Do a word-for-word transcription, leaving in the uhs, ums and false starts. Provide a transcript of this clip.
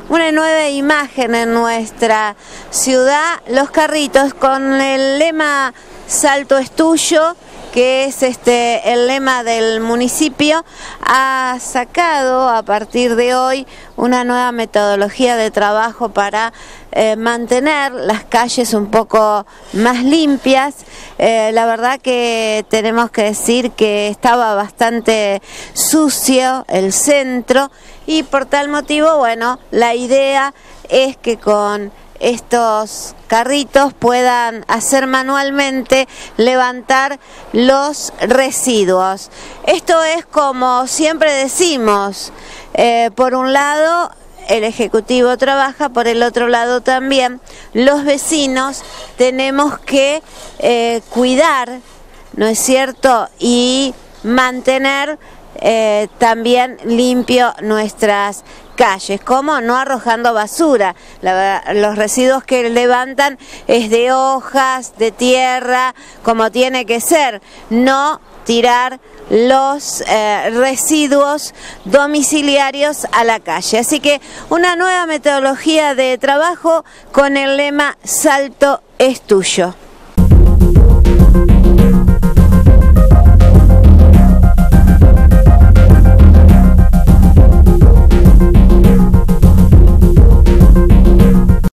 una nueva imagen en nuestra ciudad, los carritos con el lema Salto es tuyo, que es este el lema del municipio, ha sacado a partir de hoy una nueva metodología de trabajo para eh, mantener las calles un poco más limpias. Eh, la verdad que tenemos que decir que estaba bastante sucio el centro y por tal motivo, bueno, la idea es que con estos carritos puedan hacer manualmente levantar los residuos. Esto es como siempre decimos, eh, por un lado el Ejecutivo trabaja, por el otro lado también los vecinos tenemos que eh, cuidar, ¿no es cierto?, y mantener eh, también limpio nuestras calles, como no arrojando basura. La, los residuos que levantan es de hojas, de tierra, como tiene que ser, no tirar los eh, residuos domiciliarios a la calle. Así que una nueva metodología de trabajo con el lema Salto es tuyo.